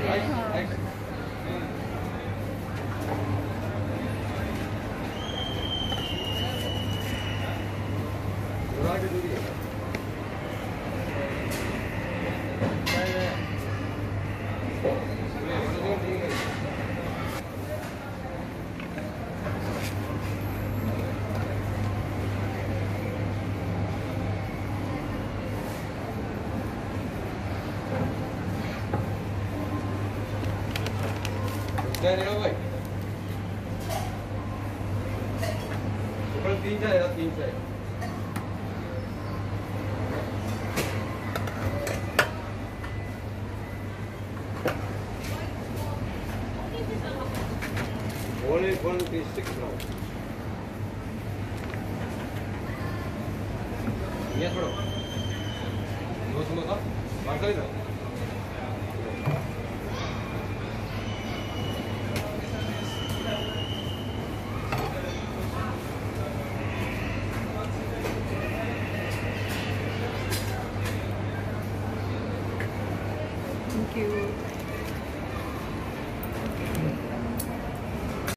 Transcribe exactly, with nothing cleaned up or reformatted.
क्या रहेगा भाई? तीन जाएगा, तीन जाएगा। Only one piece six now. ये छोड़ो। दो समोसा, बांट कर इधर। Thank you.